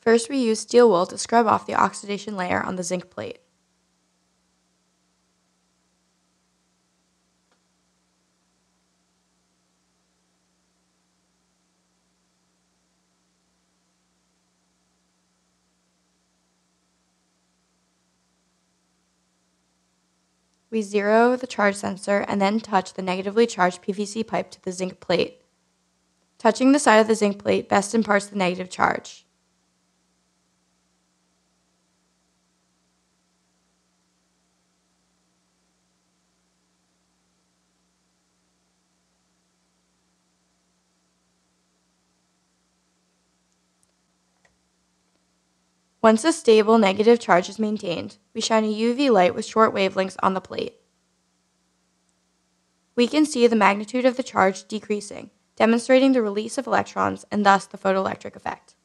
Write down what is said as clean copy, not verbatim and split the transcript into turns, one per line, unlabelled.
First, we use steel wool to scrub off the oxidation layer on the zinc plate. We zero the charge sensor and then touch the negatively charged PVC pipe to the zinc plate. Touching the side of the zinc plate best imparts the negative charge. Once a stable negative charge is maintained, we shine a UV light with short wavelengths on the plate. We can see the magnitude of the charge decreasing, demonstrating the release of electrons and thus the photoelectric effect.